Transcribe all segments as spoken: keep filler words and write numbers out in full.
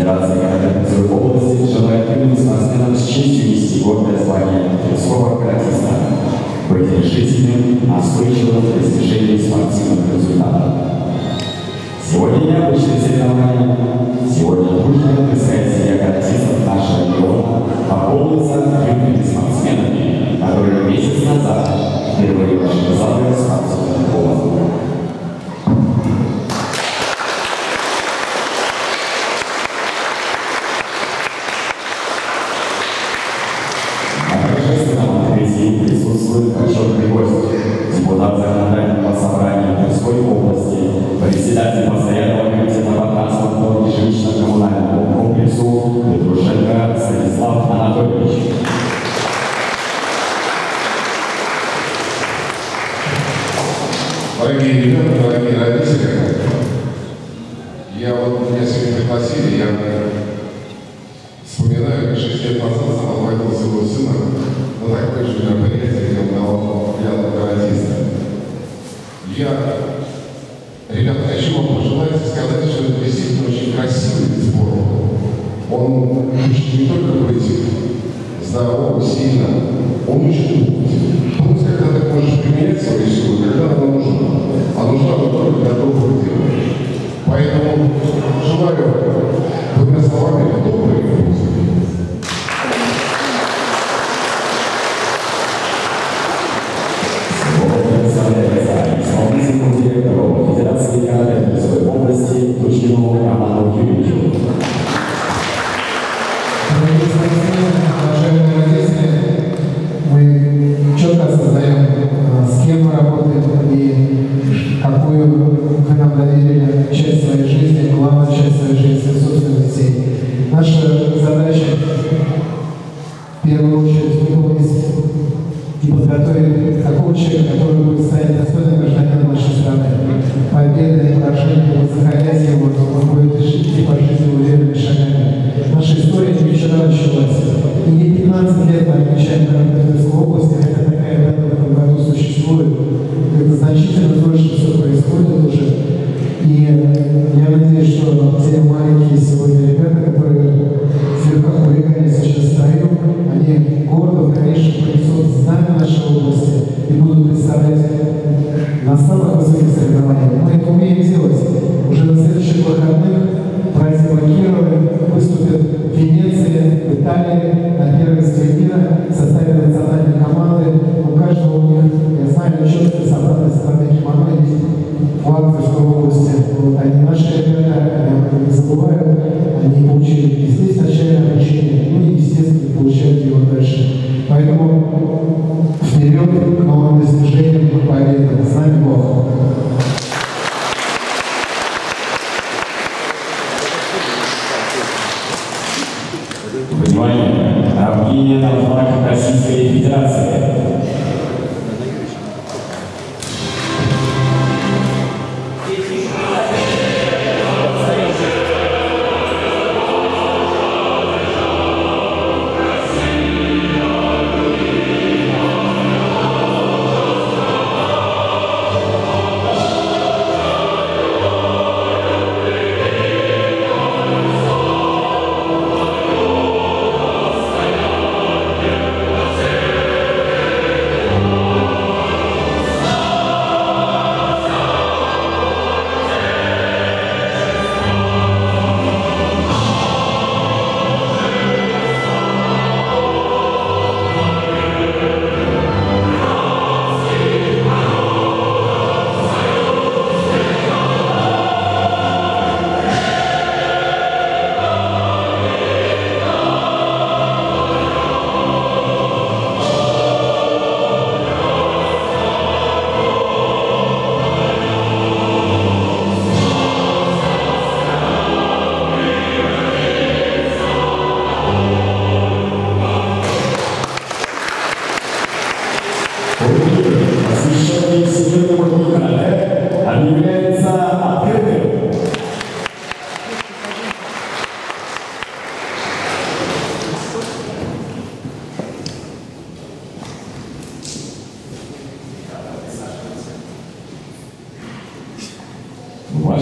Федерации Карате области желает юным спортсменам с честью нести гордое звание Тверского каратиста, быть решительным, настойчивым в достижении спортивных результатов. Сегодня необычное соревнование. Сегодня дружная тверская семья каратистов нашего региона пополнится юными спортсменами, которые месяц назад впервые вошли в залы спортивных школ. Присутствует почетный гость, депутат законодательного собрания Тверской области, председатель постоянного комитета по транспорту и жилищно-коммунальному комплексу Петрушенко Станислав Анатольевич. Дорогие ребята, дорогие родители, я вот меня сегодня пригласили, я вспоминаю, как шесть лет назад сам отводил своего сына на такое же мероприятие, где он давал взгляд каратиста. Я, ребята, хочу вам пожелать сказать, что это действительно очень красивый вид спорта. Он учит не только быть здоровым, сильным, он учит думать. Думать, когда ты можешь применять свою силу, когда она нужна. А нужна вот только для добрых дел. Поэтому желаю двумя словами добрый путь. Исполнительному директору Федерации карате Тверской области Тучневу Роману Юрьевичу. Дорогие спортсмены, уважаемые родители, мы четко осознаем, с кем мы работаем и какую вы нам доверили часть своей жизни, главную часть своей жизни собственных детей. Наша задача в первую очередь выполнить и подготовить такого человека, который будет стать достойным гражданином нашей страны. Победа и поражение, заходя его, он будет идти по жизни уверенными шагами. Наша история не вчера началась. И не пятнадцать лет мы отмечаем карате Тверской области, хотя такая дата в этом году существует. Это значительно дольше все происходит уже. И я надеюсь, что те маленькие сегодня ребята, которые слегка хулигане сейчас встают, они гордо в дальнейшем принесут знания нашей области и будут представлять на самых высоких соревнованиях. Мы это умеем делать. Уже на следующих выходных братья Бакировы выступят в Венеции, в Италии, на первенстве мира в составе национальной команды. У каждого у них, я знаю, четко с обратной стороны кимоно есть флаг Тверской области. Вот они наши ребята, они об этом не забывают. Они получили и здесь начальное обучение, ну и, естественно, получают его дальше. Поэтому вперед к новым достижениям, к победам. С нами Бог. Внимание! Равнение на флаг Российской Федерации.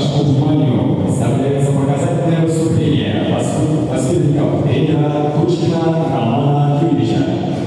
Вашему вниманию представляется показательное выступление воспитанников тренера Тучкина Романа Юрьевича.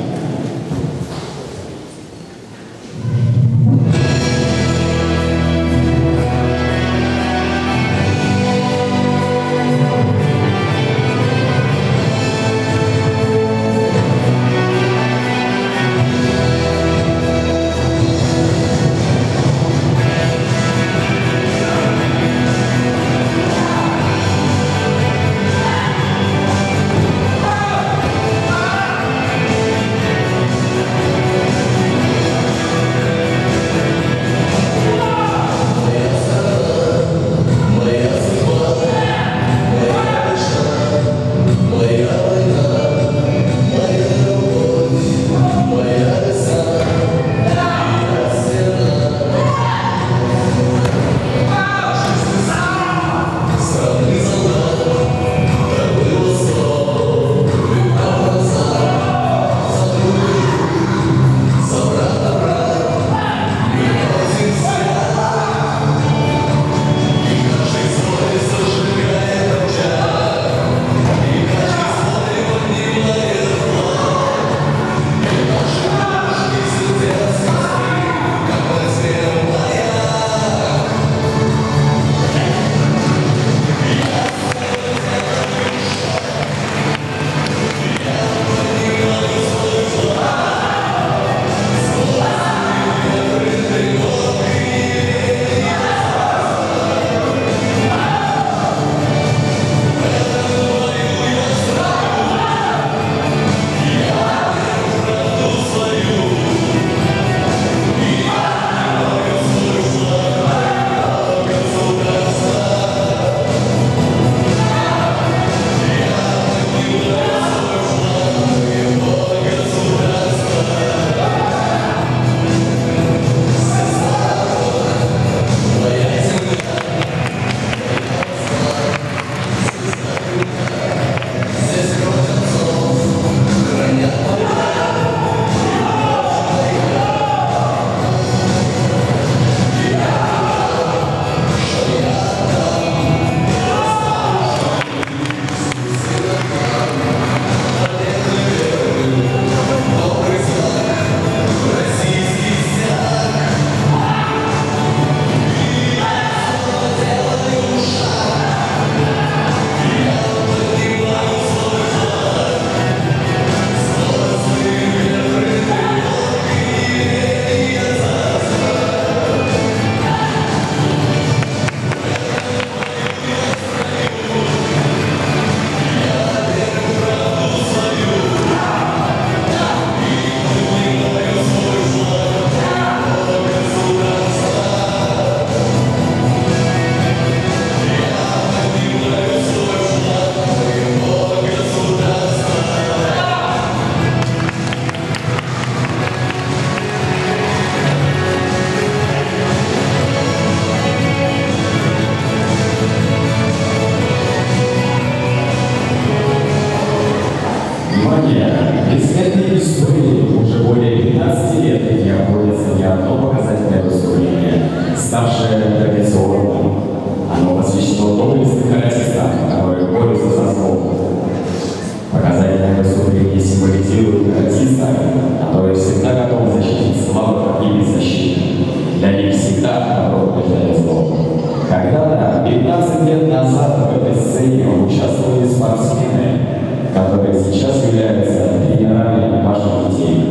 Ставшее традиционным, оно посвящено доблестным каратистам, которые борются за свободу. Показательное выступление символизирует каратиста, который всегда готов защитить слабых и беззащитных. Для них всегда добро побеждает зло. Когда-то, пятнадцать лет назад, в этой сцене участвовали спортсмены, которые сейчас являются тренерами ваших детей.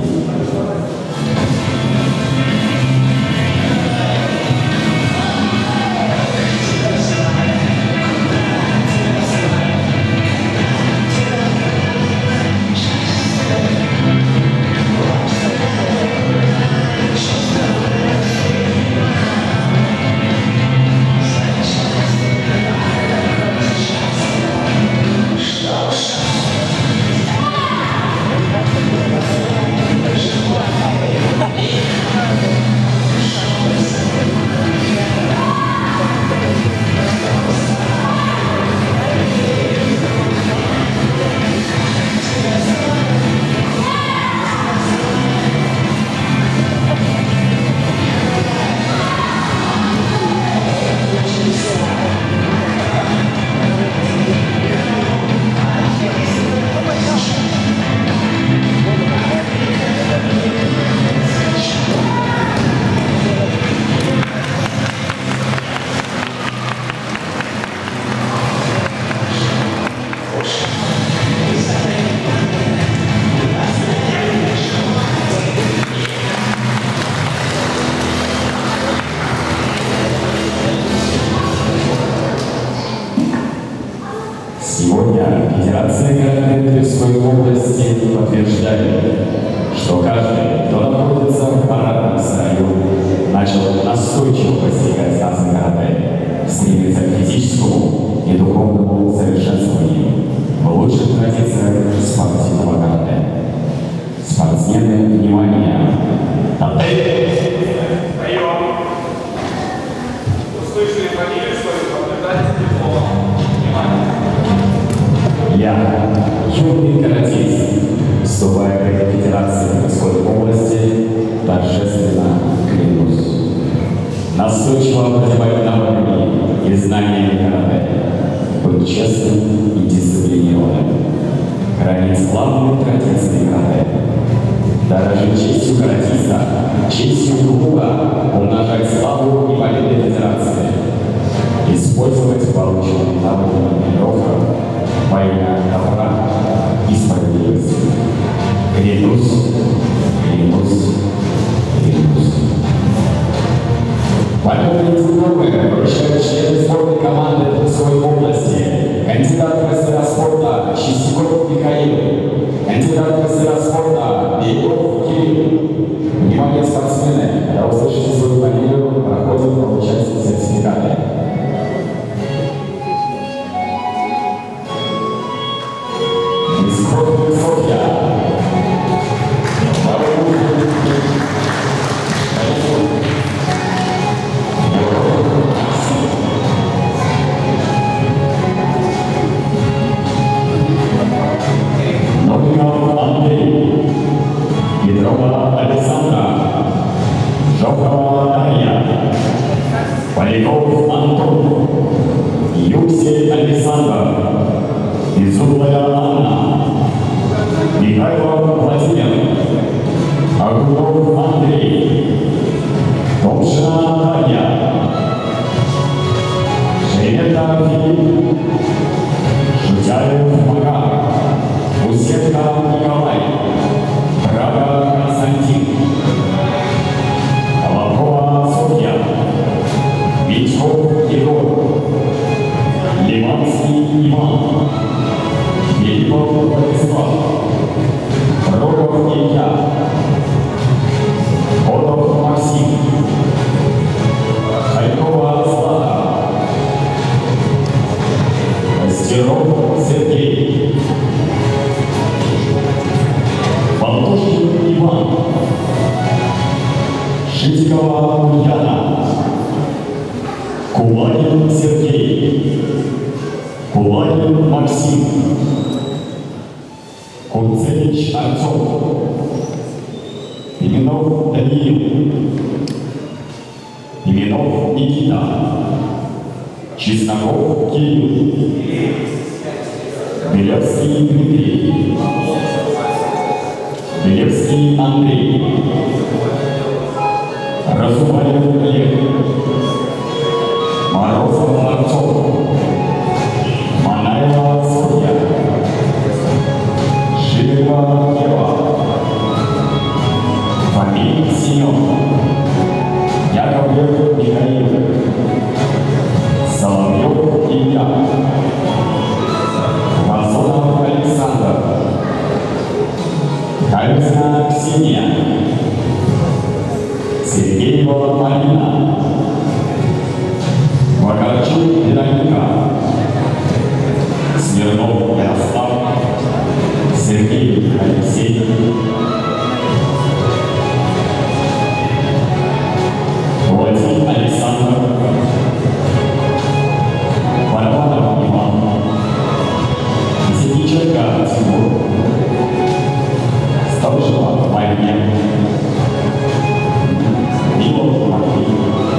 We'll be right back. Сегодня Федерация карате Тверской области подтверждает, что каждый, кто находится в парадном строю, начал настойчиво постигать азы карате, стремиться к физическому и духовному совершенствованию в лучших традициях спортивного карате. Спортсмены, внимание! Отель! Прием! Услышали фамилию свою, подтверждайте телефон. Внимание! Я, юный каратист, вступая к Федерации Тверской области, торжественно клянусь настойчиво развивать навыки и знания карате, быть честным и дисциплинированным, хранить славные традиции карате, дорожить честью каратиста, честью клуба, умножать славу и победы Федерации, использовать полученные навыки тренировок во имя добра и справедливости. Клянусь, клянусь, клянусь. Победные дипломы вручают члены сборной команды Тверской области, кандидат в мастера спорта Чистяков Михаил, кандидат в мастера спорта Бегов Кирилл. Внимание, спортсмены, когда услышите свою фамилию, проходят получать сертификаты. Бескровная Софья. Новиков Андрей, Петрова Александра, Жохова Дарья, Поляков Антон, Юксей Александр, Безуглая Анна, Михайлов Владимир, Агунов Андрей, Томшина Дарья, Шеремета Филипп, Шутяев Макар, Усенко Николай, Прага Константин, Колокова Софья, Витьков Егор, Лиманский Иван, Филиппов Владислав, Рогов Илья, Ходов Максим, Харькова Злата, Костеров Сергей, Волошин Иван, Шитикова Ульяна, Кулагин Сергей, Кулагин Максим, Кунцевич Артем, Пименов Даниил, Пименов Никита, Чесноков Кирилл, Белевский Дмитрий, Белевский Андрей, Разуваев Олег, Морозов Артем, Манаева Софья, Шилева Ева, Фамиль Семен, Яковлев Михаил, Соловьев Илья, Вазонов Александр, Кальцина Ксения, Сергеева Марина, Вакарчук Вероника, Смирнов Ярослав, Сергей Алексей, Владимир Александр, Варваров Иван, Сидиченко Тимур, Столжева Мария, Милов Матвей,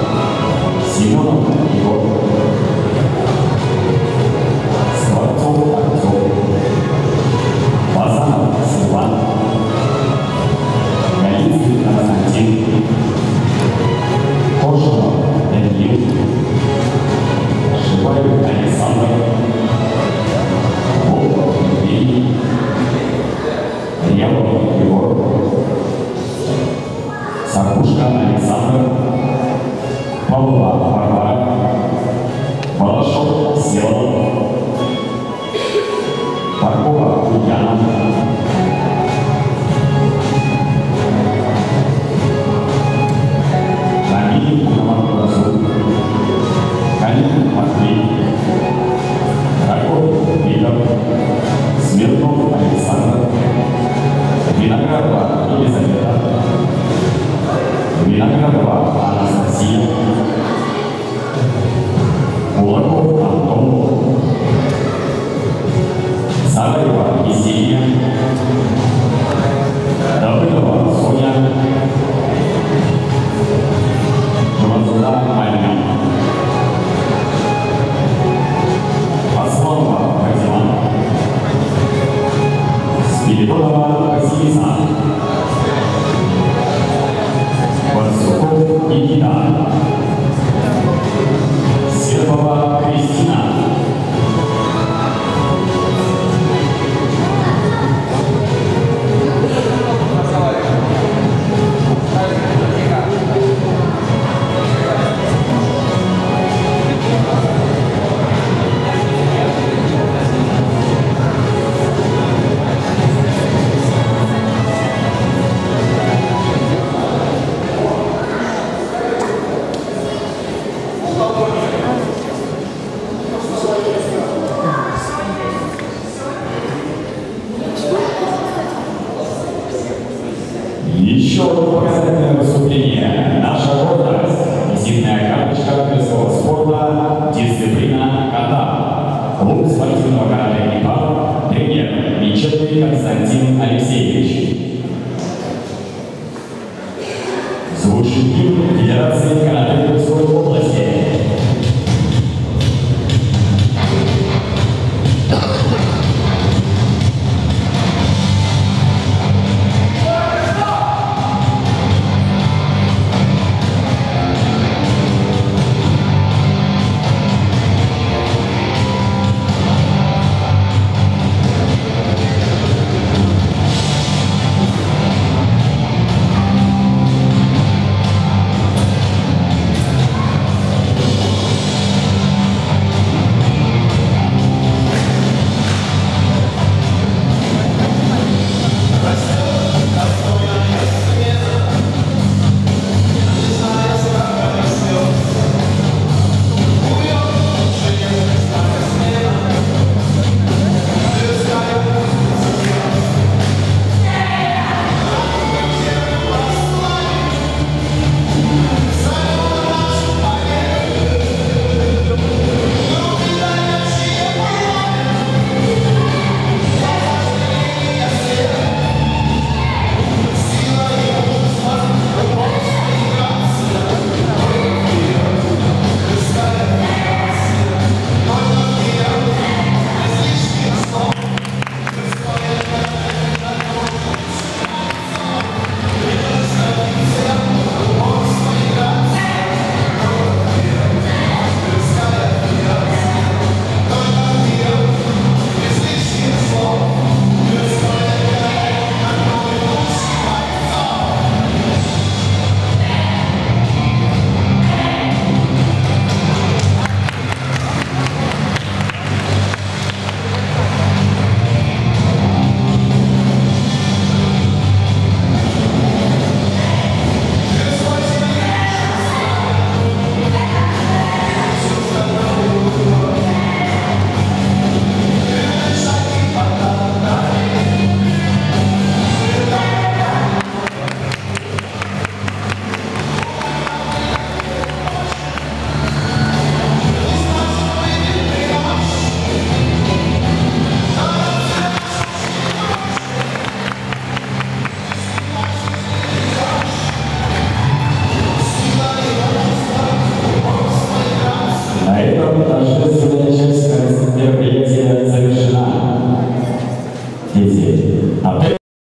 претензии.